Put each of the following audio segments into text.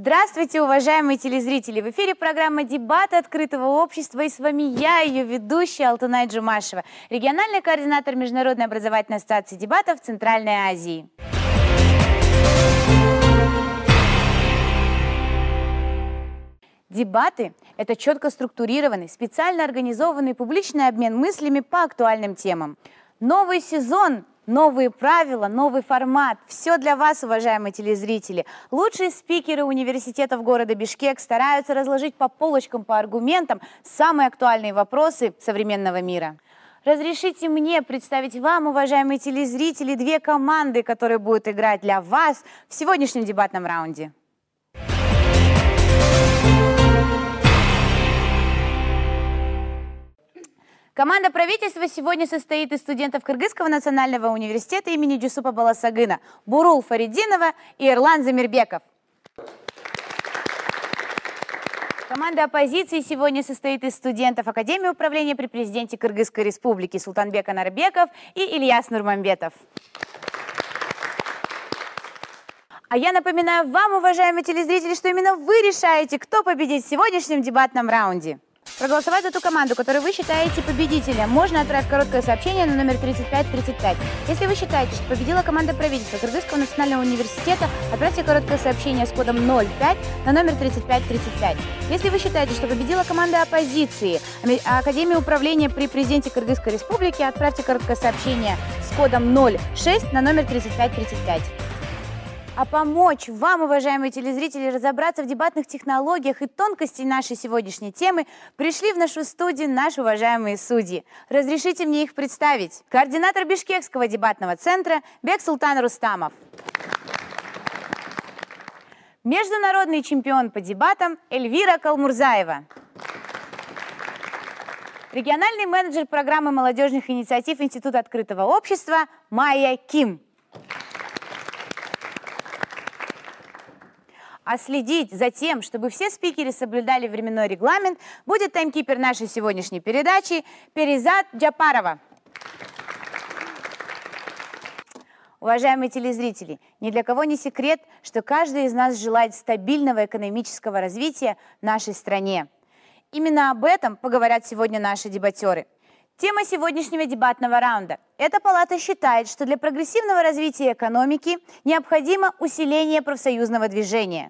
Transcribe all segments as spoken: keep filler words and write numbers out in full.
Здравствуйте, уважаемые телезрители! В эфире программа «Дебаты открытого общества», и с вами я, ее ведущая Алтынай Джумашева, региональный координатор Международной образовательной ассоциации дебатов Центральной Азии. Дебаты – это четко структурированный, специально организованный публичный обмен мыслями по актуальным темам. Новый сезон, новые правила, новый формат – все для вас, уважаемые телезрители. Лучшие спикеры университетов города Бишкек стараются разложить по полочкам, по аргументам самые актуальные вопросы современного мира. Разрешите мне представить вам, уважаемые телезрители, две команды, которые будут играть для вас в сегодняшнем дебатном раунде. Команда правительства сегодня состоит из студентов Кыргызского национального университета имени Джусупа Баласагына, Бурул Фаридинова и Эрлан Замирбеков. Команда оппозиции сегодня состоит из студентов Академии управления при президенте Кыргызской республики Султанбек Анарбеков и Ильяс Нурманбетов. А я напоминаю вам, уважаемые телезрители, что именно вы решаете, кто победит в сегодняшнем дебатном раунде. Проголосовать за ту команду, которую вы считаете победителем, можно отправить короткое сообщение на номер тридцать пять тридцать пять. Если вы считаете, что победила команда правительства Кыргызского национального университета, отправьте короткое сообщение с кодом ноль пять на номер тридцать пять тридцать пять. Если вы считаете, что победила команда оппозиции Академии управления при президенте Кыргызской республики, отправьте короткое сообщение с кодом ноль шесть на номер тридцать пять тридцать пять. А помочь вам, уважаемые телезрители, разобраться в дебатных технологиях и тонкостей нашей сегодняшней темы пришли в нашу студию наши уважаемые судьи. Разрешите мне их представить. Координатор Бишкекского дебатного центра Бексултан Рустамов. Международный чемпион по дебатам Эльвира Калмурзаева. Региональный менеджер программы молодежных инициатив Института открытого общества Майя Ким. А следить за тем, чтобы все спикеры соблюдали временной регламент, будет таймкипер нашей сегодняшней передачи Перизат Джапарова. Уважаемые телезрители, ни для кого не секрет, что каждый из нас желает стабильного экономического развития в нашей стране. Именно об этом поговорят сегодня наши дебатеры. Тема сегодняшнего дебатного раунда. Эта палата считает, что для прогрессивного развития экономики необходимо усиление профсоюзного движения.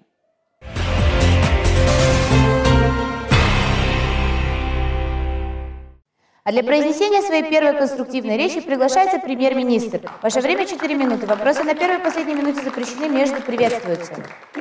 А для произнесения своей первой конструктивной речи приглашается премьер-министр. Ваше время четыре минуты. Вопросы на первой и последней минуте запрещены, между приветствуются.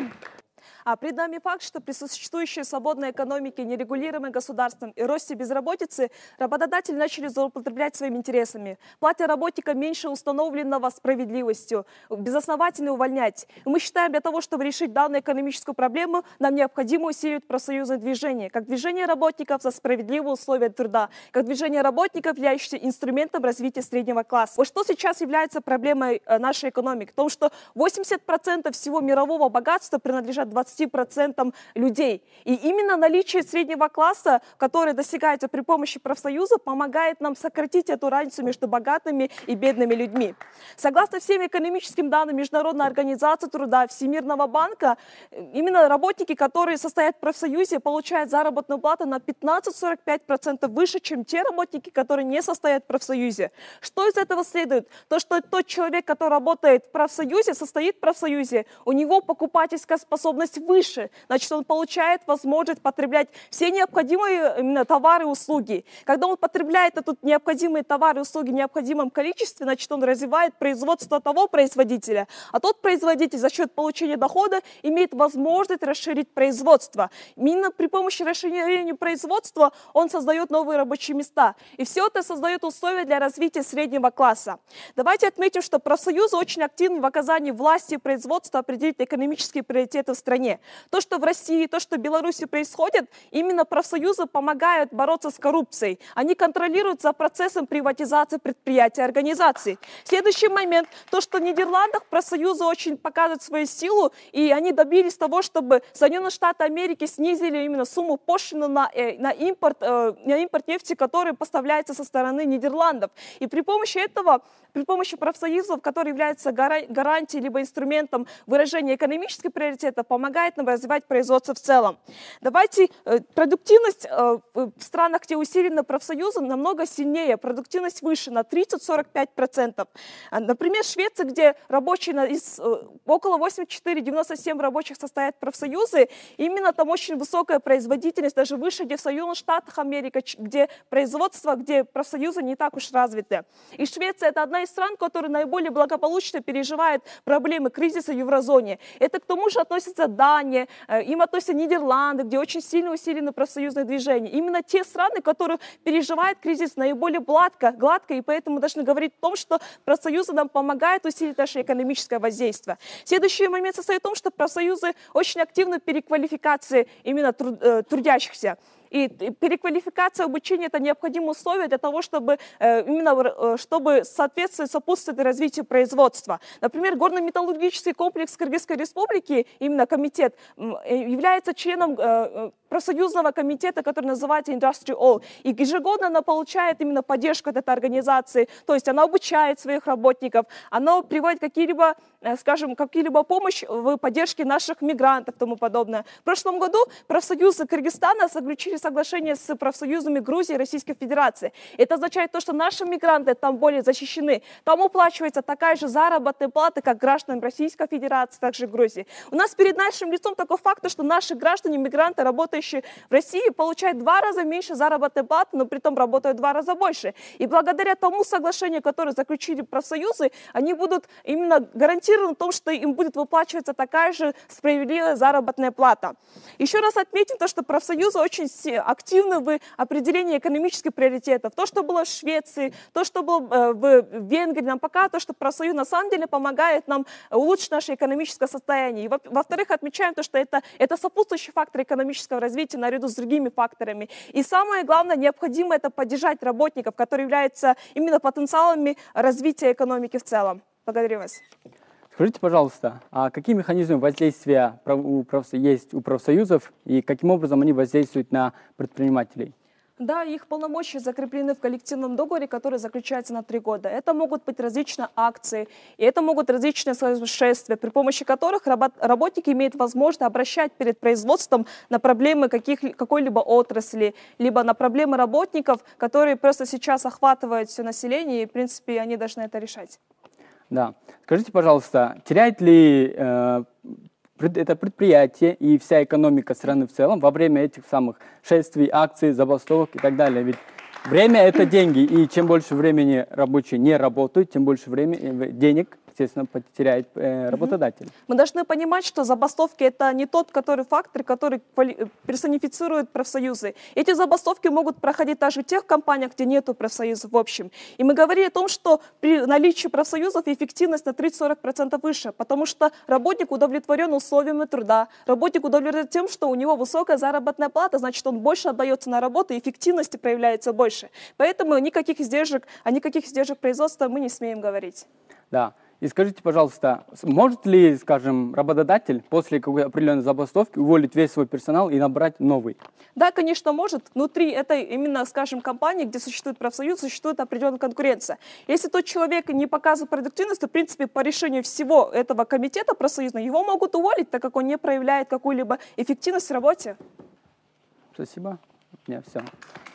А пред нами факт, что при существующей свободной экономике, нерегулируемой государством и росте безработицы, работодатели начали злоупотреблять своими интересами, платя работникам меньше установленного справедливостью, безосновательно увольнять. И мы считаем, для того, чтобы решить данную экономическую проблему, нам необходимо усиливать профсоюзное движение, как движение работников за справедливые условия труда, как движение работников, являющееся инструментом развития среднего класса. Вот что сейчас является проблемой нашей экономики? В том, что восемьдесят процентов всего мирового богатства принадлежат двадцати процентам людей. И именно наличие среднего класса, который достигается при помощи профсоюза, помогает нам сократить эту разницу между богатыми и бедными людьми. Согласно всем экономическим данным Международной организации труда, Всемирного банка, именно работники, которые состоят в профсоюзе, получают заработную плату на пятнадцать — сорок пять процентов выше, чем те работники, которые не состоят в профсоюзе. Что из этого следует? То, что тот человек, который работает в профсоюзе, состоит в профсоюзе, у него покупательская способность выше, значит, он получает возможность потреблять все необходимые именно товары и услуги. Когда он потребляет этот необходимые товары и услуги в необходимом количестве, значит, он развивает производство того производителя, а тот производитель за счет получения дохода имеет возможность расширить производство. Именно при помощи расширения производства он создает новые рабочие места. И все это создает условия для развития среднего класса. Давайте отметим, что профсоюзы очень активны в оказании власти и производства определить экономические приоритеты в стране. То, что в России, то, что в Беларуси происходит, именно профсоюзы помогают бороться с коррупцией. Они контролируют за процессом приватизации предприятий и организаций. Следующий момент, то, что в Нидерландах профсоюзы очень показывают свою силу, и они добились того, чтобы Соединенные Штаты Америки снизили именно сумму пошлины на, э, на, импорт, э, на импорт нефти, который поставляется со стороны Нидерландов. И при помощи этого, при помощи профсоюзов, которые являются гарантией либо инструментом выражения экономических приоритетов, помогает помогает нам развивать производство в целом. Давайте, э, продуктивность э, в странах, где усилены профсоюзы, намного сильнее, продуктивность выше, на тридцать-сорок пять процентов. Например, Швеция, где рабочие на, из, э, около восемьдесят четыре — девяносто семь рабочих состоят профсоюзы, именно там очень высокая производительность, даже выше, где в Соединенных Штатах Америки, где производство, где профсоюзы не так уж развиты. И Швеция — это одна из стран, которая наиболее благополучно переживает проблемы кризиса в еврозоне. Это к тому же относится Дания, э, им относятся Нидерланды, где очень сильно усилены профсоюзные движения. Именно те страны, которые переживают кризис наиболее гладко, гладко, и поэтому должны говорить о том, что профсоюзы нам помогают усилить наше экономическое воздействие. Следующий момент состоит в том, что профсоюзы очень активны в переквалификации именно труд, э, трудящихся. И переквалификация обучения – это необходимое условие для того, чтобы э, именно э, чтобы соответствовать, сопутствовать развитию производства. Например, горно-металлургический комплекс Кыргызской Республики, именно комитет, э, является членом э, профсоюзного комитета, который называется Industry All. И ежегодно она получает именно поддержку от этой организации, то есть она обучает своих работников, она приводит какие-либо, э, скажем, какие-либо помощь в поддержке наших мигрантов и тому подобное. В прошлом году профсоюзы Кыргызстана заключили соглашение с профсоюзами Грузии и Российской Федерации. Это означает то, что наши мигранты там более защищены. Там уплачивается такая же заработная плата, как гражданам Российской Федерации, также Грузии. У нас перед нашим лицом такой факт, что наши граждане, мигранты, работающие в России, получают в два раза меньше заработной платы, но при этом работают в два раза больше. И благодаря тому соглашению, которое заключили профсоюзы, они будут именно гарантированы в том, что им будет выплачиваться такая же справедливая заработная плата. Еще раз отметим то, что профсоюзы очень активны в определении экономических приоритетов. То, что было в Швеции, то, что было в Венгрии, нам показывает, то, что профсоюз на самом деле помогает нам улучшить наше экономическое состояние. И во-вторых, отмечаем то, что это, это сопутствующий фактор экономического развития наряду с другими факторами. И самое главное, необходимо это поддержать работников, которые являются именно потенциалами развития экономики в целом. Благодарю вас. Скажите, пожалуйста, а какие механизмы воздействия есть у профсоюзов и каким образом они воздействуют на предпринимателей? Да, их полномочия закреплены в коллективном договоре, который заключается на три года. Это могут быть различные акции, и это могут различные шествия, при помощи которых работники имеют возможность обращать перед производством на проблемы какой-либо отрасли, либо на проблемы работников, которые просто сейчас охватывают все население, и, в принципе, они должны это решать. Да. Скажите, пожалуйста, теряет ли э, это предприятие и вся экономика страны в целом во время этих самых шествий, акций, забастовок и так далее? Ведь время – это деньги, и чем больше времени рабочие не работают, тем больше времени, денег, естественно, потеряет э, работодатель. Мы должны понимать, что забастовки – это не тот который фактор, который персонифицирует профсоюзы. Эти забастовки могут проходить даже в тех компаниях, где нет профсоюзов в общем. И мы говорили о том, что при наличии профсоюзов эффективность на тридцать-сорок процентов выше, потому что работник удовлетворен условиями труда, работник удовлетворен тем, что у него высокая заработная плата, значит, он больше отдается на работу, и эффективности проявляется больше. Поэтому никаких издержек, о никаких издержек производства мы не смеем говорить. Да. И скажите, пожалуйста, может ли, скажем, работодатель после какой-то определенной забастовки уволить весь свой персонал и набрать новый? Да, конечно, может. Внутри этой именно, скажем, компании, где существует профсоюз, существует определенная конкуренция. Если тот человек не показывает продуктивность, то, в принципе, по решению всего этого комитета профсоюзного его могут уволить, так как он не проявляет какую-либо эффективность в работе. Спасибо. У меня все.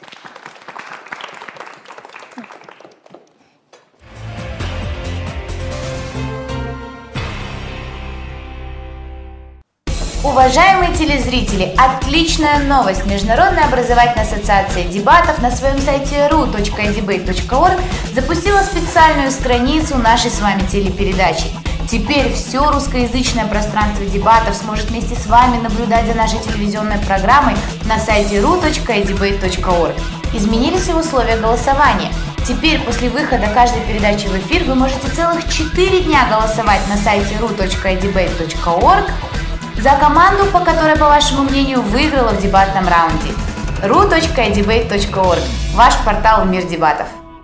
Уважаемые телезрители, отличная новость! Международная образовательная ассоциация дебатов на своем сайте ру точка и дебейт точка орг запустила специальную страницу нашей с вами телепередачи. Теперь все русскоязычное пространство дебатов сможет вместе с вами наблюдать за нашей телевизионной программой на сайте ру точка и дебейт точка орг. Изменились и условия голосования. Теперь после выхода каждой передачи в эфир вы можете целых четыре дня голосовать на сайте ру точка и дебейт точка орг за команду, по которой, по вашему мнению, выиграла в дебатном раунде. ру точка и дебейт точка орг – ваш портал в мир дебатов.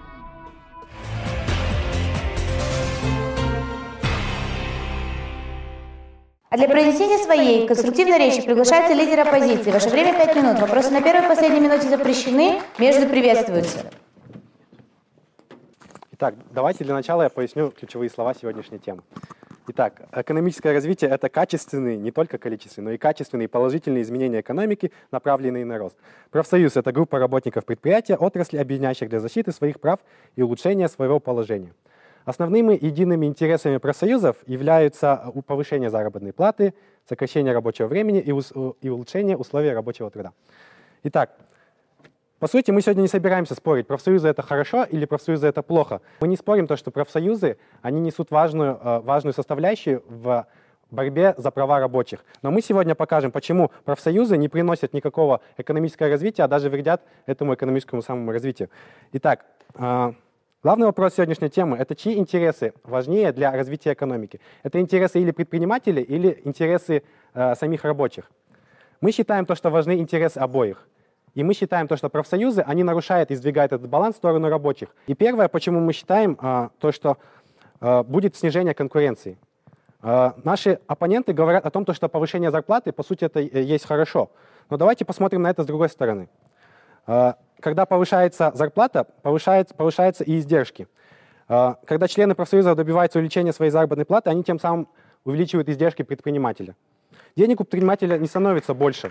А для произнесения своей конструктивной речи приглашается лидер оппозиции. Ваше время пять минут. Вопросы на первой и последней минуте запрещены, между приветствуются. Итак, давайте для начала я поясню ключевые слова сегодняшней темы. Итак, экономическое развитие – это качественные, не только количественные, но и качественные положительные изменения экономики, направленные на рост. Профсоюз – это группа работников предприятия, отрасли, объединяющих для защиты своих прав и улучшения своего положения. Основными едиными интересами профсоюзов являются повышение заработной платы, сокращение рабочего времени и, и улучшение условий рабочего труда. Итак, по сути, мы сегодня не собираемся спорить, профсоюзы это хорошо или профсоюзы это плохо. Мы не спорим то, что профсоюзы, они несут важную, важную составляющую в борьбе за права рабочих. Но мы сегодня покажем, почему профсоюзы не приносят никакого экономического развития, а даже вредят этому экономическому самому развитию. Итак, главный вопрос сегодняшней темы – это чьи интересы важнее для развития экономики? Это интересы или предпринимателей, или интересы э, самих рабочих? Мы считаем то, что важны интересы обоих. И мы считаем то, что профсоюзы, они нарушают и сдвигают этот баланс в сторону рабочих. И первое, почему мы считаем, э, то, что э, будет снижение конкуренции. Э, наши оппоненты говорят о том, то, что повышение зарплаты, по сути, это есть хорошо. Но давайте посмотрим на это с другой стороны. Э, Когда повышается зарплата, повышаются, повышаются и издержки. Когда члены профсоюза добиваются увеличения своей заработной платы, они тем самым увеличивают издержки предпринимателя. Денег у предпринимателя не становится больше.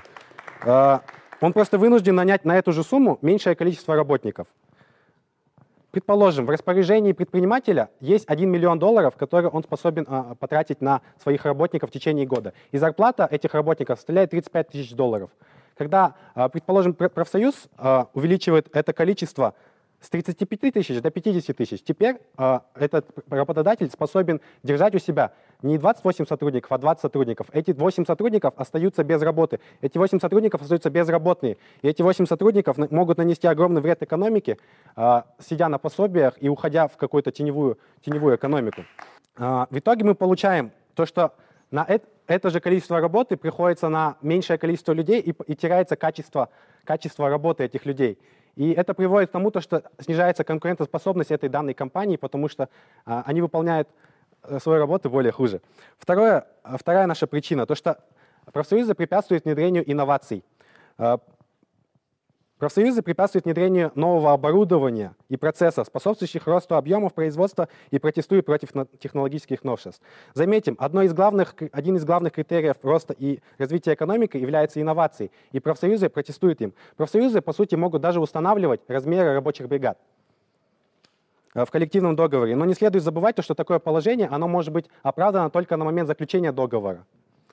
Он просто вынужден нанять на эту же сумму меньшее количество работников. Предположим, в распоряжении предпринимателя есть один миллион долларов, которые он способен потратить на своих работников в течение года. И зарплата этих работников составляет тридцать пять тысяч долларов. Когда, предположим, профсоюз увеличивает это количество с тридцати пяти тысяч до пятидесяти тысяч, теперь этот работодатель способен держать у себя не двадцать восемь сотрудников, а двадцать сотрудников. Эти восемь сотрудников остаются без работы. Эти восемь сотрудников остаются безработные. И эти восемь сотрудников могут нанести огромный вред экономике, сидя на пособиях и уходя в какую-то теневую, теневую экономику. В итоге мы получаем то, что на это, это же количество работы приходится на меньшее количество людей и, и теряется качество, качество работы этих людей. И это приводит к тому, что снижается конкурентоспособность этой данной компании, потому что а, они выполняют свою работу более хуже. Второе, вторая наша причина, то что профсоюзы препятствуют внедрению инноваций. Профсоюзы препятствуют внедрению нового оборудования и процессов, способствующих росту объемов производства и протестуют против технологических новшеств. Заметим, одно из главных, один из главных критериев роста и развития экономики является инновацией, и профсоюзы протестуют им. Профсоюзы, по сути, могут даже устанавливать размеры рабочих бригад в коллективном договоре. Но не следует забывать, что такое положение оно может быть оправдано только на момент заключения договора.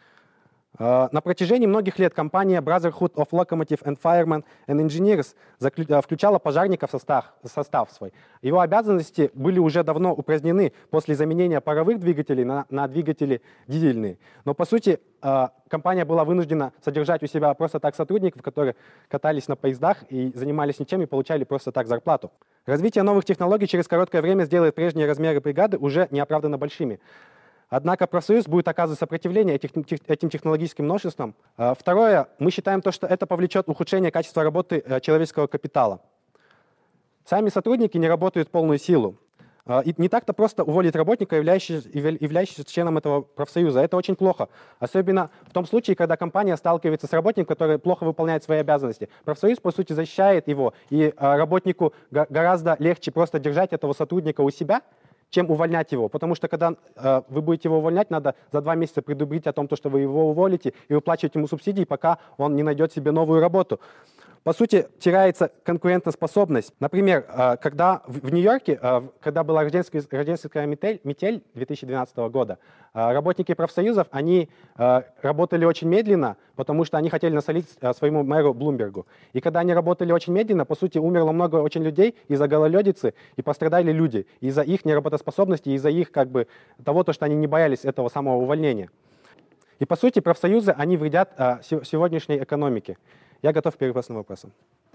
На протяжении многих лет компания Brotherhood of Locomotive and Firemen and Engineers включала пожарников в состав, в состав свой. Его обязанности были уже давно упразднены после заменения паровых двигателей на, на двигатели дизельные. Но по сути компания была вынуждена содержать у себя просто так сотрудников, которые катались на поездах и занимались ничем и получали просто так зарплату. Развитие новых технологий через короткое время сделает прежние размеры бригады уже неоправданно большими. Однако профсоюз будет оказывать сопротивление этим технологическим новшествам. Второе, мы считаем то, что это повлечет ухудшение качества работы человеческого капитала. Сами сотрудники не работают в полную силу. И не так-то просто уволить работника, являющегося, являющегося членом этого профсоюза. Это очень плохо. Особенно в том случае, когда компания сталкивается с работником, который плохо выполняет свои обязанности. Профсоюз, по сути, защищает его, и работнику гораздо легче просто держать этого сотрудника у себя, чем увольнять его. Потому что когда э, вы будете его увольнять, надо за два месяца предупредить о том, что вы его уволите, и выплачивать ему субсидии, пока он не найдет себе новую работу. По сути, теряется конкурентоспособность. Например, э, когда в, в Нью-Йорке, э, когда была рождественская, рождественская метель, метель две тысячи двенадцатого года, э, работники профсоюзов, они э, работали очень медленно, потому что они хотели насолить э, своему мэру Блумбергу. И когда они работали очень медленно, по сути, умерло много очень людей из-за гололедицы, и пострадали люди из-за их неработоспособности, из-за их как бы того, то, что они не боялись этого самого увольнения. И по сути, профсоюзы, они вредят э, сегодняшней экономике. Я готов к перевопросным вопросам.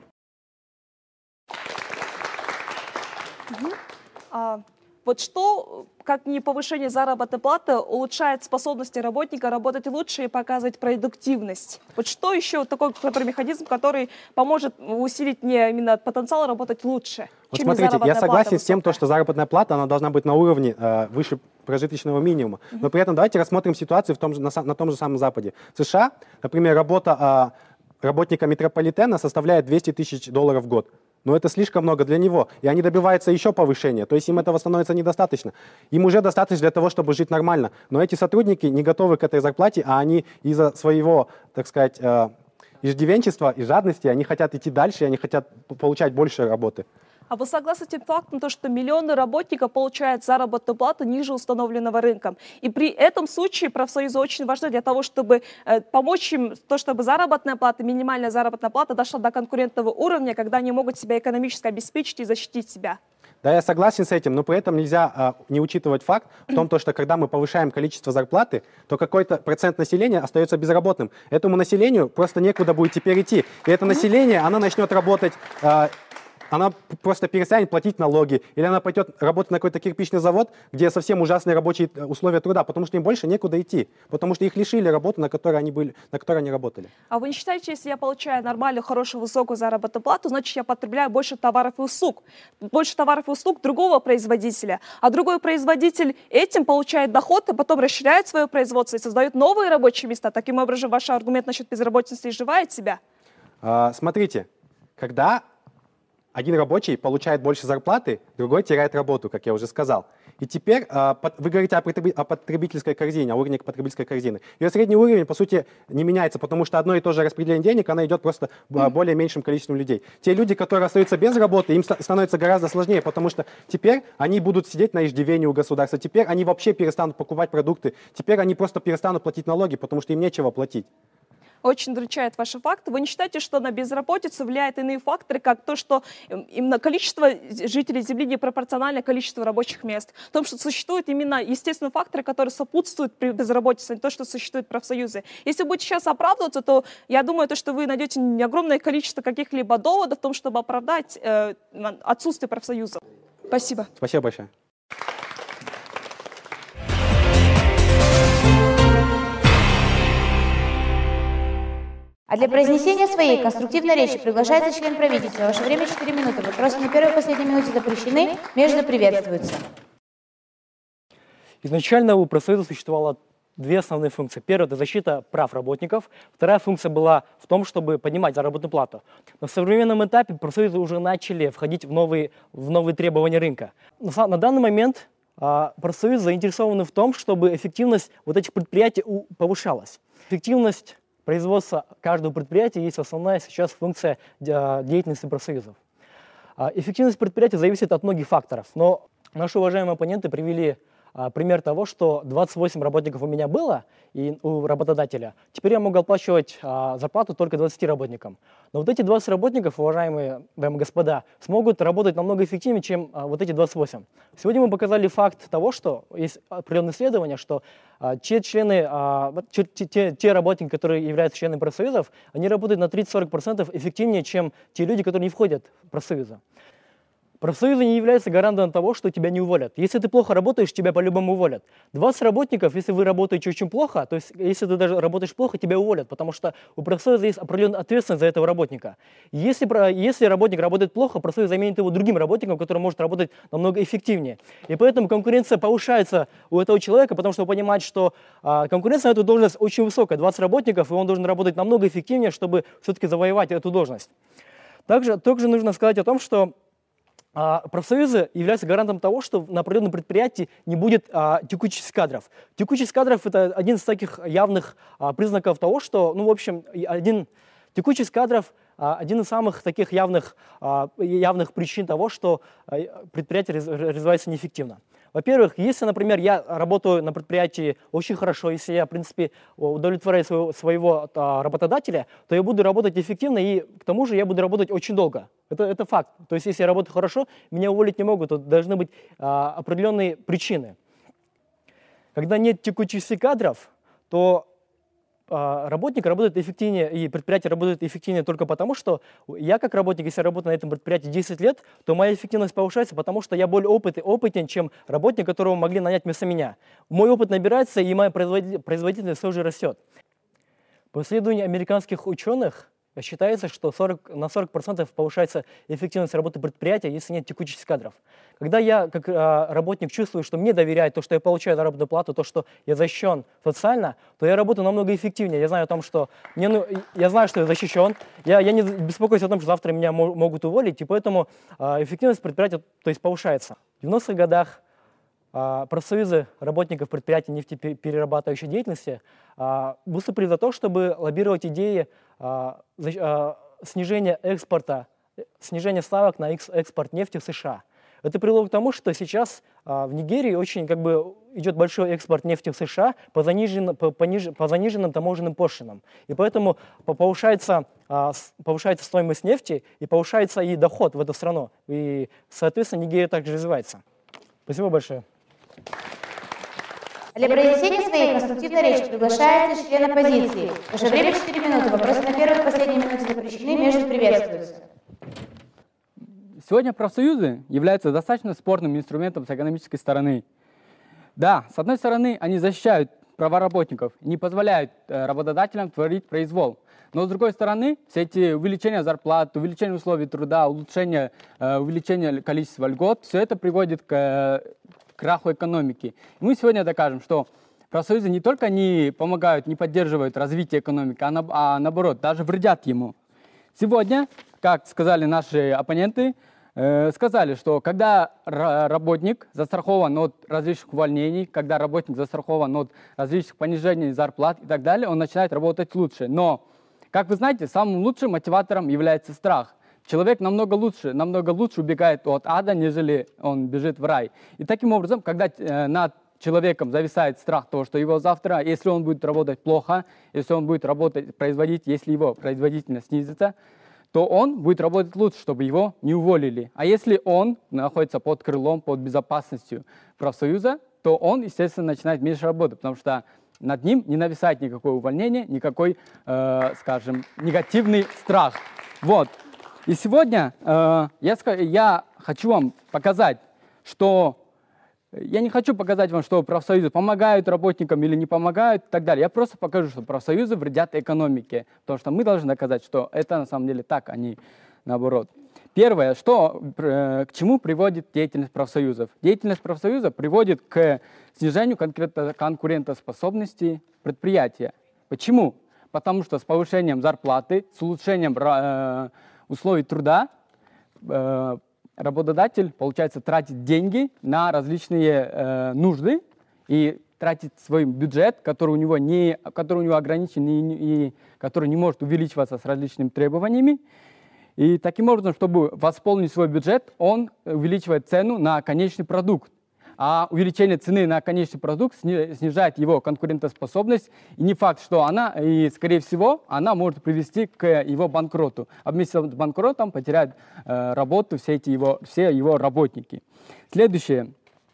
Угу. А, вот что, как не повышение заработной платы, улучшает способности работника работать лучше и показывать продуктивность? Вот что еще такой который механизм, который поможет усилить не именно потенциал работать лучше? Вот смотрите, я согласен с тем, то, что заработная плата она должна быть на уровне э, выше прожиточного минимума. Uh-huh. Но при этом давайте рассмотрим ситуацию в том же, на, на том же самом Западе. В США, например, работа э, работника метрополитена составляет двести тысяч долларов в год. но это слишком много для него, и они добиваются еще повышения, то есть им этого становится недостаточно. Им уже достаточно для того, чтобы жить нормально, но эти сотрудники не готовы к этой зарплате, а они из-за своего, так сказать, иждивенчества и жадности, они хотят идти дальше, они хотят получать больше работы. А вы согласны с тем фактом, то, что миллионы работников получают заработную плату ниже установленного рынком? И при этом случае профсоюзы очень важны для того, чтобы э, помочь им, то, чтобы заработная плата, минимальная заработная плата дошла до конкурентного уровня, когда они могут себя экономически обеспечить и защитить себя. Да, я согласен с этим, но при этом нельзя а, не учитывать факт в том, то, что когда мы повышаем количество зарплаты, то какой-то процент населения остается безработным. Этому населению просто некуда будет теперь идти. И это население, оно начнет работать... А, она просто перестанет платить налоги, или она пойдет работать на какой-то кирпичный завод, где совсем ужасные рабочие условия труда, потому что им больше некуда идти, потому что их лишили работы, на которой они, были, на которой они работали. А вы не считаете, если я получаю нормальную, хорошую, высокую заработную плату, значит, я потребляю больше товаров и услуг, больше товаров и услуг другого производителя, а другой производитель этим получает доход и потом расширяет свое производство и создает новые рабочие места. Таким образом, ваш аргумент насчет безработицы изживает себя? А, смотрите, когда... один рабочий получает больше зарплаты, другой теряет работу, как я уже сказал. И теперь э, под, вы говорите о, о потребительской корзине, о уровне потребительской корзины. Ее средний уровень, по сути, не меняется, потому что одно и то же распределение денег, оно идет просто э, более меньшим количеством людей. Те люди, которые остаются без работы, им ста становится гораздо сложнее, потому что теперь они будут сидеть на иждивении у государства, теперь они вообще перестанут покупать продукты, теперь они просто перестанут платить налоги, потому что им нечего платить. Очень удручает ваши факты. Вы не считаете, что на безработицу влияют иные факторы, как то, что именно количество жителей Земли непропорционально количеству рабочих мест? В том, что существуют именно естественные факторы, которые сопутствуют при безработице, а не то, что существуют профсоюзы. Если вы будете сейчас оправдываться, то я думаю, то, что вы найдете огромное количество каких-либо доводов в том, чтобы оправдать э, отсутствие профсоюзов. Спасибо. Спасибо большое. А для произнесения своей конструктивной речи приглашается член правительства. Ваше время четыре минуты. Вопросы на первой и последней минуте запрещены, между приветствуются. Изначально у профсоюза существовало две основные функции. Первая – это защита прав работников. Вторая функция была в том, чтобы поднимать заработную плату. Но в современном этапе профсоюзы уже начали входить в новые, в новые требования рынка. На, на данный момент а, профсоюзы заинтересованы в том, чтобы эффективность вот этих предприятий у, повышалась. Эффективность производства каждого предприятия есть основная сейчас функция деятельности профсоюзов. Эффективность предприятия зависит от многих факторов, но наши уважаемые оппоненты привели пример того, что двадцать восемь работников у меня было и у работодателя. Теперь я могу оплачивать а, зарплату только двадцати работникам. Но вот эти двадцать работников, уважаемые дамы и господа, смогут работать намного эффективнее, чем а, вот эти двадцать восемь. Сегодня мы показали факт того, что есть определенные исследования, что а, те члены, а, те, те, те работники, которые являются членами профсоюзов, они работают на тридцать-сорок процентов эффективнее, чем те люди, которые не входят в профсоюзы. Профсоюзы не являются гарантом того, что тебя не уволят. Если ты плохо работаешь, тебя по-любому уволят. двадцать работников, если вы работаете очень плохо, то есть если ты даже работаешь плохо, тебя уволят, потому что у профсоюза есть определенная ответственность за этого работника. Если, если работник работает плохо, профсоюз заменит его другим работником, который может работать намного эффективнее. И поэтому конкуренция повышается у этого человека, потому что он понимает, что а, конкуренция на эту должность очень высокая, двадцать работников, и он должен работать намного эффективнее, чтобы все-таки завоевать эту должность. Также, также нужно сказать о том, что А, профсоюзы являются гарантом того, что на определенном предприятии не будет а, текучести кадров. Текучесть кадров – это один из таких явных а, признаков того, что, ну, в общем, один, текучесть кадров а, – один из самых таких явных, а, явных причин того, что а, предприятие развивается неэффективно. Во-первых, если, например, я работаю на предприятии очень хорошо, если я, в принципе, удовлетворяю своего, своего а, работодателя, то я буду работать эффективно, и к тому же я буду работать очень долго. Это, это факт. То есть, если я работаю хорошо, меня уволить не могут, то должны быть а, определенные причины. Когда нет текучести кадров, то а, работник работает эффективнее, и предприятие работает эффективнее только потому, что я как работник, если я работаю на этом предприятии десять лет, то моя эффективность повышается, потому что я более опытный, опытен, чем работник, которого могли нанять вместо меня. Мой опыт набирается, и моя производительность тоже растет. По исследованию американских ученых, считается, что сорок, на сорок процентов повышается эффективность работы предприятия, если нет текучести кадров. Когда я как а, работник чувствую, что мне доверяют, то, что я получаю заработную плату, то, что я защищен социально, то я работаю намного эффективнее. Я знаю о том, что мне, ну, я знаю, что я защищен, я, я не беспокоюсь о том, что завтра меня мо могут уволить, и поэтому а, эффективность предприятия, то есть, повышается. В девяностых годах а, профсоюзы работников предприятий нефтеперерабатывающей деятельности а, выступили за то, чтобы лоббировать идеи а, за, а, снижения экспорта, снижения ставок на экспорт нефти в США. Это привело к тому, что сейчас а, в Нигерии очень как бы идет большой экспорт нефти в США по, занижен, по, пониж, по заниженным таможенным пошлинам. И поэтому повышается, а, повышается стоимость нефти и повышается и доход в эту страну. И, соответственно, Нигерия также развивается. Спасибо большое. Для произнесения своей конструктивной речи приглашается член оппозиции. Ваше время четыре минуты. Вопросы на первой и последней минуте запрещены, между приветствуются. Сегодня профсоюзы являются достаточно спорным инструментом с экономической стороны. Да, с одной стороны, они защищают права работников, не позволяют э, работодателям творить произвол. Но с другой стороны, все эти увеличения зарплат, увеличение условий труда, улучшение, э, увеличение количества льгот, все это приводит к э, краху экономики. И мы сегодня докажем, что профсоюзы не только не помогают, не поддерживают развитие экономики, а, на, а наоборот, даже вредят ему. Сегодня, как сказали наши оппоненты, сказали, что когда работник застрахован от различных увольнений, когда работник застрахован от различных понижений зарплат и так далее, он начинает работать лучше. Но, как вы знаете, самым лучшим мотиватором является страх. Человек намного лучше, намного лучше убегает от ада, нежели он бежит в рай. И таким образом, когда над человеком зависает страх того, что его завтра, если он будет работать плохо, если он будет работать, производить, если его производительность снизится, то он будет работать лучше, чтобы его не уволили. А если он находится под крылом, под безопасностью профсоюза, то он, естественно, начинает меньше работать, потому что над ним не нависает никакое увольнение, никакой, э, скажем, негативный страх. Вот. И сегодня э, я, я хочу вам показать, что... Я не хочу показать вам, что профсоюзы помогают работникам или не помогают и так далее. Я просто покажу, что профсоюзы вредят экономике, потому что мы должны доказать, что это на самом деле так, а не наоборот. Первое, что, к чему приводит деятельность профсоюзов? Деятельность профсоюза приводит к снижению конкурентоспособности предприятия. Почему? Потому что с повышением зарплаты, с улучшением э, условий труда э, работодатель, получается, тратит деньги на различные э, нужды и тратит свой бюджет, который у него, не, который у него ограничен и, и который не может увеличиваться с различными требованиями. И таким образом, чтобы восполнить свой бюджет, он увеличивает цену на конечный продукт. А увеличение цены на конечный продукт снижает его конкурентоспособность. И не факт, что она, и скорее всего, она может привести к его банкроту. А вместе с банкротом потеряют э, работу все, эти его, все его работники. Следующее.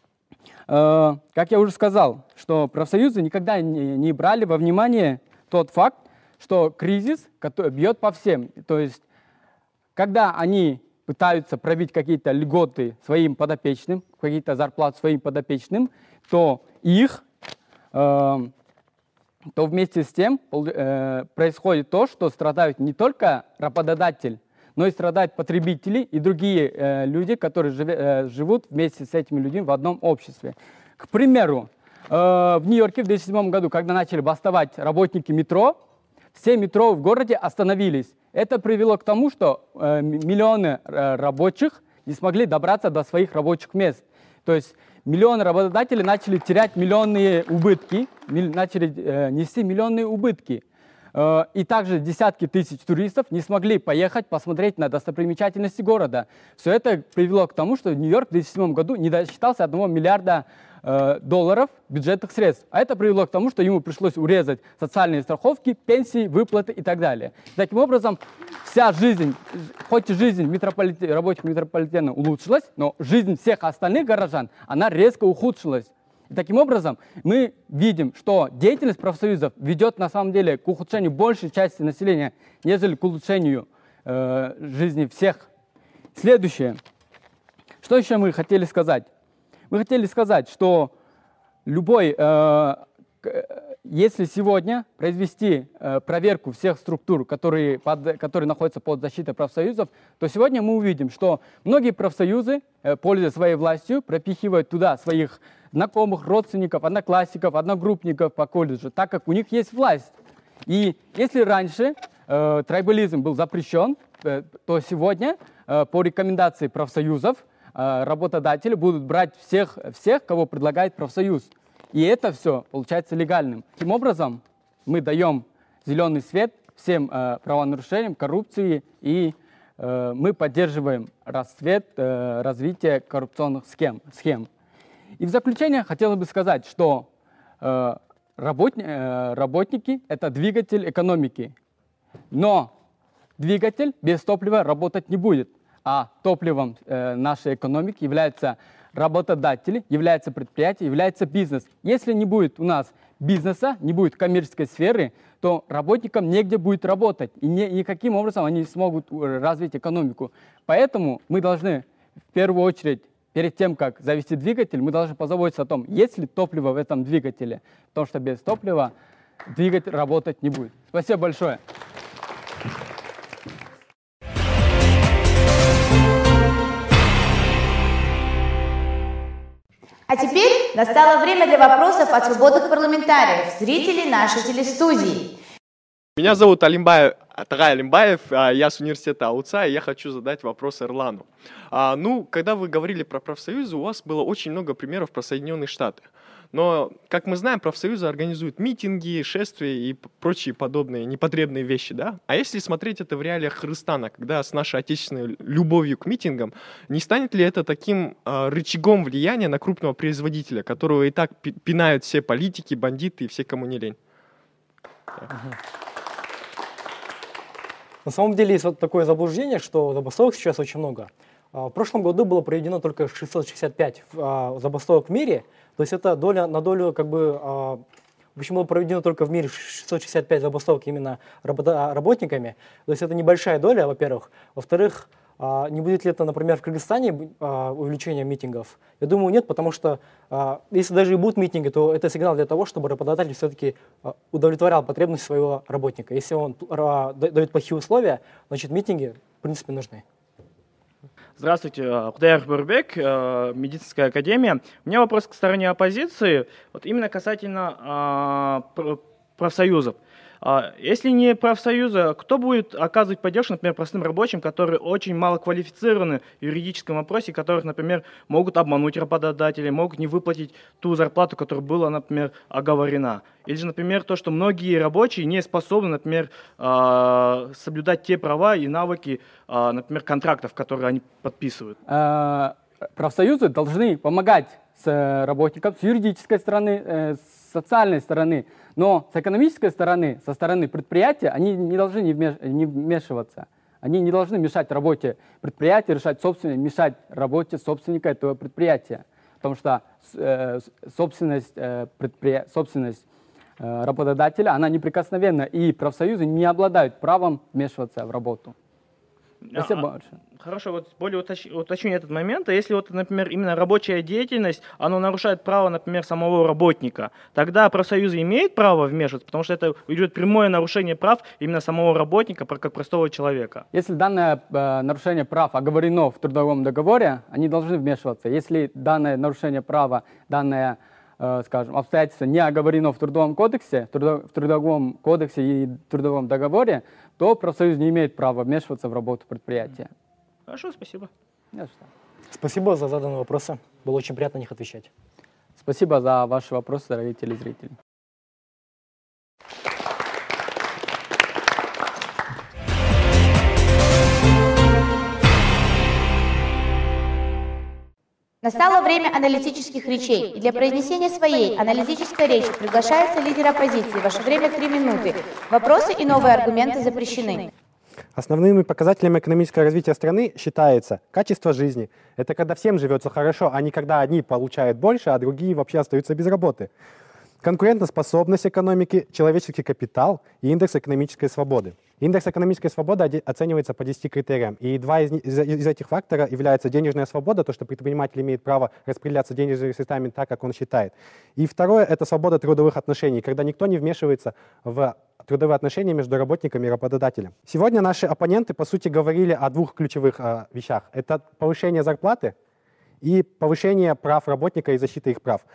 Э, как я уже сказал, что профсоюзы никогда не, не брали во внимание тот факт, что кризис бьет по всем. То есть, когда они пытаются пробить какие-то льготы своим подопечным, какие-то зарплаты своим подопечным, то их, э, то вместе с тем э, происходит то, что страдают не только работодатель, но и страдают потребители и другие э, люди, которые живе, э, живут вместе с этими людьми в одном обществе. К примеру, э, в Нью-Йорке в две тысячи седьмом году, когда начали бастовать работники метро, все метро в городе остановились. Это привело к тому, что э, миллионы э, рабочих не смогли добраться до своих рабочих мест. То есть миллионы работодателей начали терять миллионные убытки, миль, начали э, нести миллионные убытки. Э, и также десятки тысяч туристов не смогли поехать посмотреть на достопримечательности города. Все это привело к тому, что Нью-Йорк в две тысячи седьмом году не досчитался одного миллиарда долларов бюджетных средств. А это привело к тому, что ему пришлось урезать социальные страховки, пенсии, выплаты и так далее. Таким образом, вся жизнь, хоть и жизнь метрополитен, рабочих метрополитена улучшилась, но жизнь всех остальных горожан, она резко ухудшилась. И таким образом, мы видим, что деятельность профсоюзов ведет на самом деле к ухудшению большей части населения, нежели к улучшению э, жизни всех. Следующее. Что еще мы хотели сказать? Мы хотели сказать, что любой, э, если сегодня произвести э, проверку всех структур, которые, под, которые находятся под защитой профсоюзов, то сегодня мы увидим, что многие профсоюзы, э, пользуясь своей властью, пропихивают туда своих знакомых, родственников, одноклассников, одногруппников по колледжу, так как у них есть власть. И если раньше э, трайбализм был запрещен, э, то сегодня э, по рекомендации профсоюзов э, работодатели будут брать всех, всех, кого предлагает профсоюз. И это все получается легальным. Таким образом, мы даем зеленый свет всем э, правонарушениям, коррупции, и э, мы поддерживаем расцвет, э, развитие коррупционных схем, схем. И в заключение хотелось бы сказать, что э, работни, э, работники – это двигатель экономики. Но двигатель без топлива работать не будет. А топливом э, нашей экономики является работодатели, является предприятие, является бизнес. Если не будет у нас бизнеса, не будет коммерческой сферы, то работникам негде будет работать. И ни, никаким образом они не смогут развить экономику. Поэтому мы должны в первую очередь, перед тем, как завести двигатель, мы должны позаботиться о том, есть ли топливо в этом двигателе. Потому что без топлива двигатель работать не будет. Спасибо большое. А теперь настало время для вопросов от свободных парламентариев, зрителей нашей телестудии. Меня зовут Алимбаев, Тагай Алимбаев, я с университета АУЦА, и я хочу задать вопрос Эрлану. А, ну, когда вы говорили про профсоюзы, у вас было очень много примеров про Соединенные Штаты. Но, как мы знаем, профсоюзы организуют митинги, шествия и прочие подобные непотребные вещи, да? А если смотреть это в реалиях Кыргызстана, когда с нашей отечественной любовью к митингам, не станет ли это таким э, рычагом влияния на крупного производителя, которого и так пинают все политики, бандиты и все, кому не лень? На самом деле есть вот такое заблуждение, что забастовок сейчас очень много. В прошлом году было проведено только шестьсот шестьдесят пять забастовок в мире, то есть это доля на долю, как бы, в общем, было проведено только в мире шестьсот шестьдесят пять забастовок именно работниками, то есть это небольшая доля, во-первых. Во-вторых, не будет ли это, например, в Кыргызстане увеличение митингов? Я думаю, нет, потому что если даже и будут митинги, то это сигнал для того, чтобы работодатель все-таки удовлетворял потребности своего работника. Если он дает плохие условия, значит митинги, в принципе, нужны. Здравствуйте, Кудайр Бурбек, медицинская академия. У меня вопрос к стороне оппозиции, вот именно касательно э, профсоюзов. Если не профсоюзы, кто будет оказывать поддержку, например, простым рабочим, которые очень мало квалифицированы в юридическом вопросе, которых, например, могут обмануть работодателей, могут не выплатить ту зарплату, которая была, например, оговорена. Или же, например, то, что многие рабочие не способны, например, соблюдать те права и навыки, например, контрактов, которые они подписывают. Профсоюзы должны помогать с работникам с юридической стороны, с социальной стороны, но с экономической стороны, со стороны предприятия, они не должны не вмешиваться. Они не должны мешать работе предприятия, решать собственность, мешать работе собственника этого предприятия. Потому что э, собственность, э, предпри... собственность э, работодателя, она неприкосновенна, и профсоюзы не обладают правом вмешиваться в работу. Спасибо а, большое. Хорошо, вот более уточ... уточню этот момент. А если, вот, например, именно рабочая деятельность, она нарушает право, например, самого работника, тогда профсоюзы имеют право вмешиваться, потому что это идет прямое нарушение прав именно самого работника, как простого человека. Если данное э, нарушение прав оговорено в трудовом договоре, они должны вмешиваться. Если данное нарушение права, данное, э, скажем, обстоятельство не оговорено в Трудовом кодексе, в, трудов... в Трудовом кодексе и Трудовом договоре, то профсоюз не имеет права вмешиваться в работу предприятия. Хорошо, спасибо. Не что. Спасибо за заданные вопросы. Было очень приятно на них отвечать. Спасибо за ваши вопросы, дорогие телезрители. Настало время аналитических речей. И для произнесения своей аналитической речи приглашается лидер оппозиции. Ваше время три минуты. Вопросы и новые аргументы запрещены. Основными показателями экономического развития страны считается качество жизни. Это когда всем живется хорошо, а не когда одни получают больше, а другие вообще остаются без работы. конкурентоспособность экономики, человеческий капитал и индекс экономической свободы. Индекс экономической свободы оценивается по десяти критериям, и два из, из, из этих факторов являются денежная свобода, то, что предприниматель имеет право распределяться денежными средствами так, как он считает. И второе — это свобода трудовых отношений, когда никто не вмешивается в трудовые отношения между работниками и работодателем. Сегодня наши оппоненты, по сути, говорили о двух ключевых э, вещах. Это повышение зарплаты и повышение прав работника и защита их прав.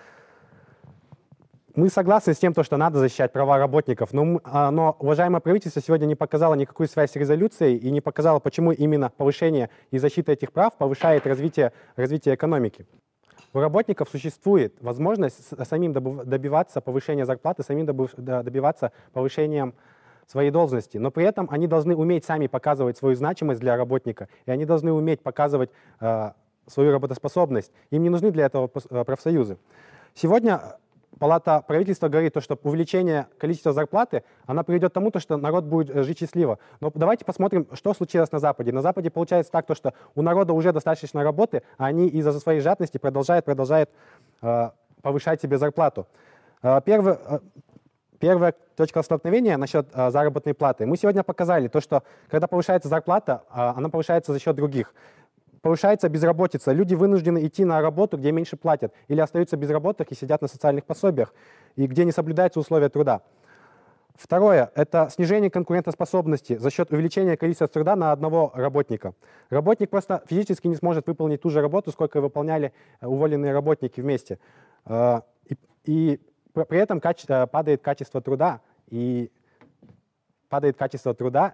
Мы согласны с тем, что надо защищать права работников, но, но уважаемое правительство сегодня не показало никакую связь с резолюцией и не показало, почему именно повышение и защита этих прав повышает развитие, развитие экономики. У работников существует возможность самим добиваться повышения зарплаты, самим добиваться повышения своей должности, но при этом они должны уметь сами показывать свою значимость для работника, и они должны уметь показывать э, свою работоспособность. Им не нужны для этого профсоюзы. Сегодня Палата правительства говорит, то, что увеличение количества зарплаты, она приведет к тому, что народ будет жить счастливо. Но давайте посмотрим, что случилось на Западе. На Западе получается так, то, что у народа уже достаточно работы, а они из-за своей жадности продолжают, продолжают э, повышать себе зарплату. Э, первый, э, первая точка столкновения насчет э, заработной платы. Мы сегодня показали, то, что когда повышается зарплата, э, она повышается за счет других. Повышается безработица. Люди вынуждены идти на работу, где меньше платят, или остаются безработных и сидят на социальных пособиях, и где не соблюдаются условия труда. Второе – это снижение конкурентоспособности за счет увеличения количества труда на одного работника. Работник просто физически не сможет выполнить ту же работу, сколько выполняли уволенные работники вместе. И, и при этом каче- падает качество труда, и падает качество труда,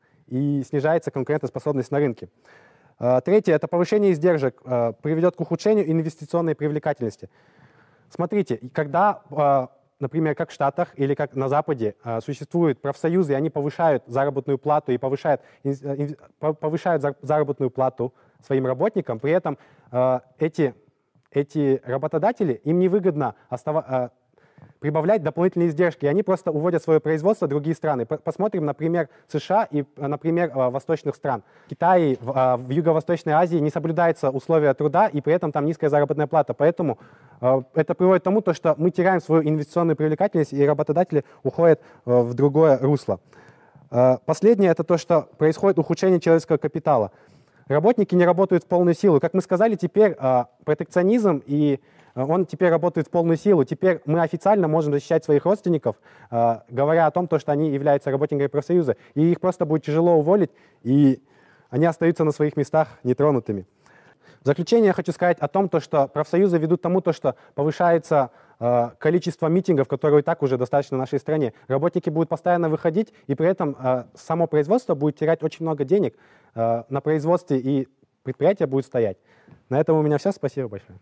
и снижается конкурентоспособность на рынке. Третье – это повышение издержек приведет к ухудшению инвестиционной привлекательности. Смотрите, когда, например, как в Штатах или как на Западе существуют профсоюзы, и они повышают заработную плату и повышают, повышают заработную плату своим работникам, при этом эти, эти работодатели, им невыгодно оставаться, прибавлять дополнительные издержки, и они просто уводят свое производство в другие страны. Посмотрим, например, США и, например, восточных стран. В Китае, в, в Юго-Восточной Азии не соблюдаются условия труда, и при этом там низкая заработная плата. Поэтому это приводит к тому, что мы теряем свою инвестиционную привлекательность, и работодатели уходят в другое русло. Последнее – это то, что происходит ухудшение человеческого капитала. Работники не работают в полную силу. Как мы сказали, теперь протекционизм и он теперь работает в полную силу. Теперь мы официально можем защищать своих родственников, э, говоря о том, что они являются работниками профсоюза. И их просто будет тяжело уволить, и они остаются на своих местах нетронутыми. В заключение я хочу сказать о том, что профсоюзы ведут к тому, что повышается э, количество митингов, которые и так уже достаточно в нашей стране. Работники будут постоянно выходить, и при этом э, само производство будет терять очень много денег э, на производстве, и предприятие будет стоять. На этом у меня все. Спасибо большое.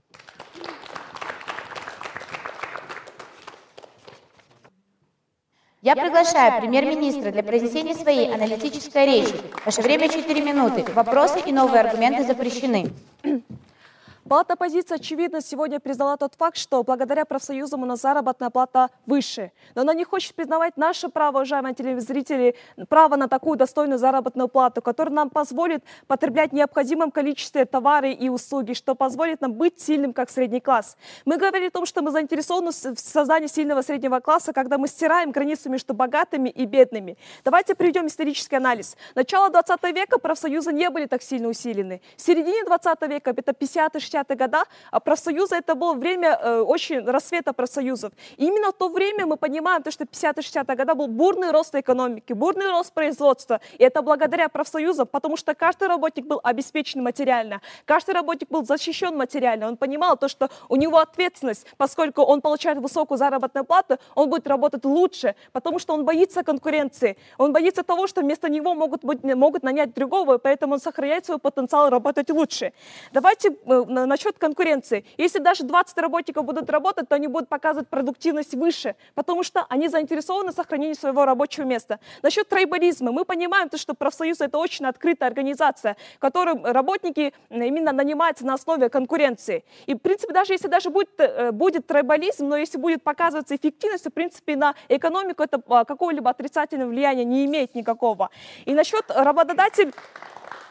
Я приглашаю премьер-министра для произнесения своей аналитической речи. Ваше время четыре минуты. Вопросы и новые аргументы запрещены. Палата оппозиции, очевидно, сегодня признала тот факт, что благодаря профсоюзам у нас заработная плата выше. Но она не хочет признавать наше право, уважаемые телезрители, право на такую достойную заработную плату, которая нам позволит потреблять в необходимом количестве товары и услуги, что позволит нам быть сильным, как средний класс. Мы говорили о том, что мы заинтересованы в создании сильного среднего класса, когда мы стираем границу между богатыми и бедными. Давайте приведем исторический анализ. Начало двадцатого века профсоюзы не были так сильно усилены. В середине двадцатого века, это пятидесятые шестидесятые года, а профсоюзы это было время э, очень расцвета профсоюзов. И именно в то время мы понимаем, то, что пятидесятые шестидесятые года был бурный рост экономики, бурный рост производства. И это благодаря профсоюзам, потому что каждый работник был обеспечен материально, каждый работник был защищен материально. Он понимал то, что у него ответственность, поскольку он получает высокую заработную плату, он будет работать лучше, потому что он боится конкуренции, он боится того, что вместо него могут, быть, могут нанять другого, поэтому он сохраняет свой потенциал работать лучше. Давайте э, насчет конкуренции. Если даже двадцать работников будут работать, то они будут показывать продуктивность выше, потому что они заинтересованы в сохранении своего рабочего места. Насчет тройболизма. Мы понимаем, что профсоюз это очень открытая организация, в которой работники именно нанимаются на основе конкуренции. И, в принципе, даже если даже будет, будет тройболизм, но если будет показываться эффективность, в принципе, на экономику это какого-либо отрицательного влияния не имеет никакого. И насчет работодателей...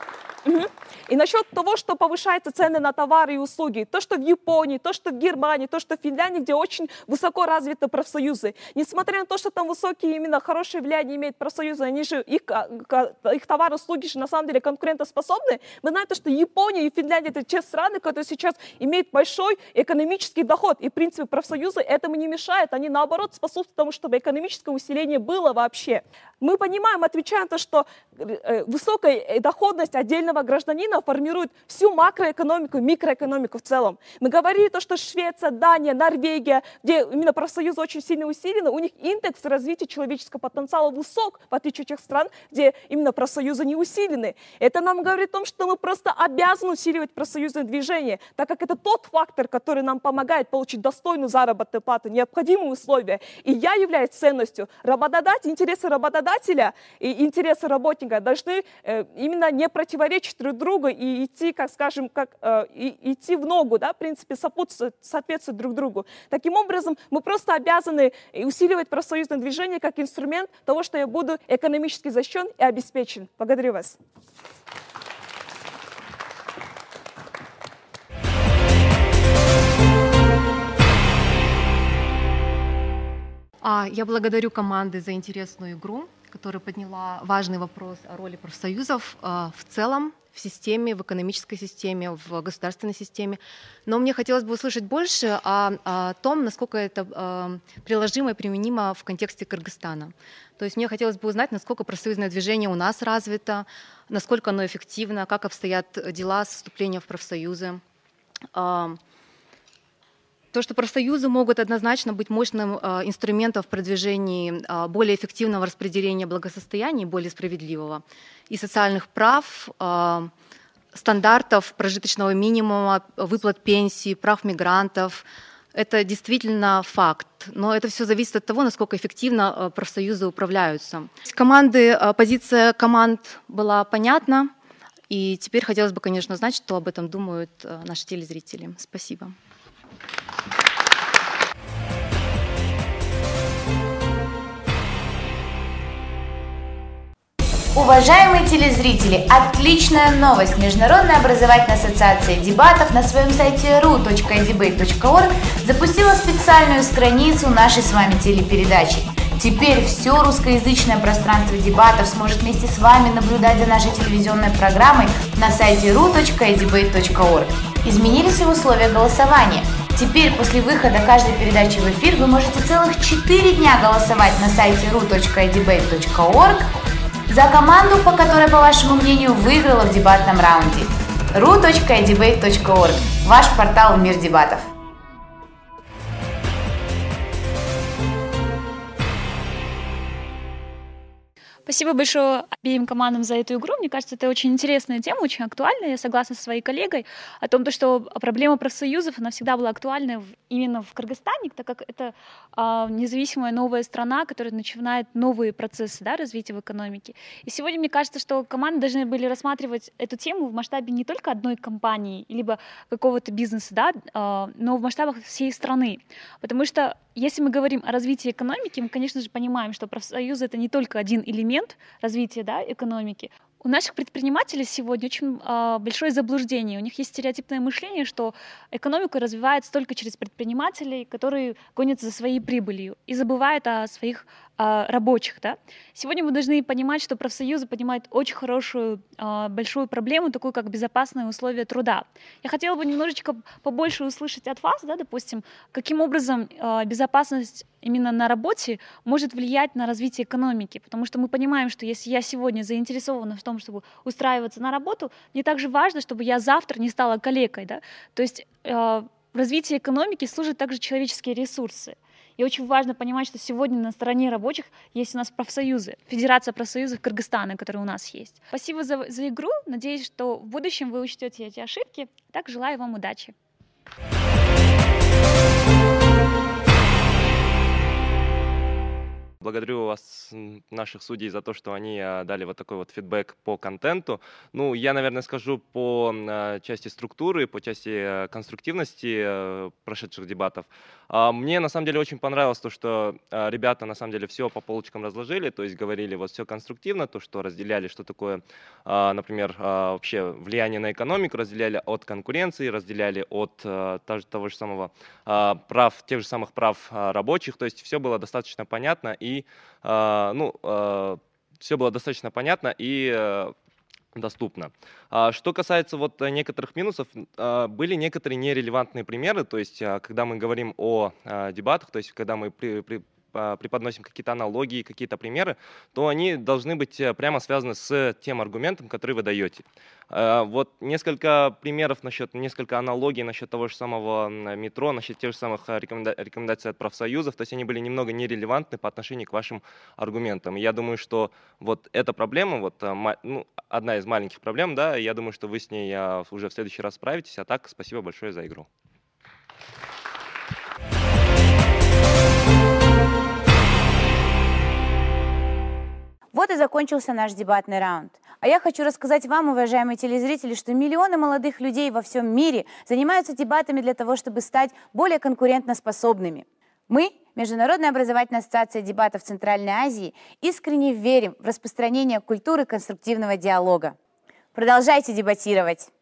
Мгм. И насчет того, что повышаются цены на товары и услуги, то, что в Японии, то, что в Германии, то, что в Финляндии, где очень высоко развиты профсоюзы, несмотря на то, что там высокие, именно хорошее влияние имеют профсоюзы, они же, их, а, ка- их товары и услуги же на самом деле конкурентоспособны, мы знаем, то, что Япония и Финляндия — это те страны, которые сейчас имеют большой экономический доход, и, в принципе, профсоюзы этому не мешают, они, наоборот, способствуют тому, чтобы экономическое усиление было вообще. Мы понимаем, отвечаем на то, что э, высокая э, доходность отдельного гражданина формирует всю макроэкономику, микроэкономику в целом. Мы говорили то, что Швеция, Дания, Норвегия, где именно профсоюзы очень сильно усилены, у них индекс развития человеческого потенциала высок, в отличие от тех стран, где именно профсоюзы не усилены. Это нам говорит о том, что мы просто обязаны усиливать профсоюзное движение, так как это тот фактор, который нам помогает получить достойную заработную плату, необходимые условия. И я являюсь ценностью. Работодатель, интересы работодателя и интересы работника должны э, именно не противоречить друг другу и идти, как скажем, как, э, и, идти в ногу, да, в принципе, сопутствовать, соответствовать друг другу. Таким образом, мы просто обязаны усиливать профсоюзное движение как инструмент того, что я буду экономически защищен и обеспечен. Благодарю вас. А, Я благодарю команды за интересную игру, которая подняла важный вопрос о роли профсоюзов а, в целом в системе, в экономической системе, в государственной системе. Но мне хотелось бы услышать больше о, о том, насколько это а, приложимо и применимо в контексте Кыргызстана. То есть мне хотелось бы узнать, насколько профсоюзное движение у нас развито, насколько оно эффективно, как обстоят дела с вступлением в профсоюзы. А, То, что профсоюзы могут однозначно быть мощным э, инструментом в продвижении э, более эффективного распределения благосостояния, более справедливого, и социальных прав, э, стандартов прожиточного минимума, выплат пенсий, прав мигрантов. Это действительно факт, но это все зависит от того, насколько эффективно э, профсоюзы управляются. Команды, э, позиция команд была понятна, и теперь хотелось бы, конечно, знать, что об этом думают э, наши телезрители. Спасибо. Уважаемые телезрители, отличная новость! Международная образовательная ассоциация дебатов на своем сайте ру точка ай дебейт точка орг запустила специальную страницу нашей с вами телепередачи. Теперь все русскоязычное пространство дебатов сможет вместе с вами наблюдать за нашей телевизионной программой на сайте ру точка ай дебейт точка орг. Изменились и условия голосования. Теперь после выхода каждой передачи в эфир вы можете целых четыре дня голосовать на сайте ру точка ай дебейт точка орг за команду, по которой, по вашему мнению, выиграла в дебатном раунде. ру точка ай дебейт точка орг – ваш портал в мир дебатов. Спасибо большое обеим командам за эту игру. Мне кажется, это очень интересная тема, очень актуальная. Я согласна со своей коллегой о том, что проблема профсоюзов, она всегда была актуальна в, именно в Кыргызстане, так как это а, независимая новая страна, которая начинает новые процессы, да, развития в экономике. И сегодня мне кажется, что команды должны были рассматривать эту тему в масштабе не только одной компании, либо какого-то бизнеса, да, а, но в масштабах всей страны. Потому что если мы говорим о развитии экономики, мы, конечно же, понимаем, что профсоюзы — это не только один элемент развития, да, экономики. У наших предпринимателей сегодня очень э, большое заблуждение. У них есть стереотипное мышление, что экономика развивается только через предпринимателей, которые гонятся за своей прибылью и забывают о своих э, рабочих. Да? Сегодня мы должны понимать, что профсоюзы поднимают очень хорошую, э, большую проблему, такую как безопасные условия труда. Я хотела бы немножечко побольше услышать от вас, да, допустим, каким образом э, безопасность именно на работе может влиять на развитие экономики, потому что мы понимаем, что если я сегодня заинтересована в том, чтобы устраиваться на работу, мне также важно, чтобы я завтра не стала калекой, да? То есть э, в развитии экономики служат также человеческие ресурсы. И очень важно понимать, что сегодня на стороне рабочих есть у нас профсоюзы, Федерация профсоюзов Кыргызстана, которая у нас есть. Спасибо за, за игру, надеюсь, что в будущем вы учтете эти ошибки. Так, желаю вам удачи. благодарю вас, м, наших судей, за то, что они а, дали вот такой вот фидбэк по контенту. Ну, я, наверное, скажу по а, части структуры, по части а, конструктивности а, прошедших дебатов. А, мне, на самом деле, очень понравилось то, что а, ребята, на самом деле, все по полочкам разложили, то есть говорили вот все конструктивно, то, что разделяли, что такое, а, например, а, вообще влияние на экономику, разделяли от конкуренции, разделяли от а, того, же- того же самого а, прав, тех же самых прав а, рабочих, то есть все было достаточно понятно и, а, ну, все было достаточно понятно и э, доступно. А, Что касается вот э, некоторых минусов, а, были некоторые нерелевантные примеры, то есть а, когда мы говорим о а, дебатах, то есть когда мы при- при- а, преподносим какие-то аналогии, какие-то примеры, то они должны быть э, прямо связаны с тем аргументом, который вы даете. А, Вот несколько примеров насчет, несколько аналогий насчет того же самого м, метро, насчет тех же самых а, рекоменда- рекомендаций от профсоюзов, то есть они были немного нерелевантны по отношению к вашим аргументам. И я думаю, что вот эта проблема, вот а, ма- ну, одна из маленьких проблем, да, я думаю, что вы с ней а, уже в следующий раз справитесь. А так, спасибо большое за игру. Вот и закончился наш дебатный раунд. А я хочу рассказать вам, уважаемые телезрители, что миллионы молодых людей во всем мире занимаются дебатами для того, чтобы стать более конкурентоспособными. Мы, Международная образовательная ассоциация дебатов Центральной Азии, искренне верим в распространение культуры конструктивного диалога. Продолжайте дебатировать!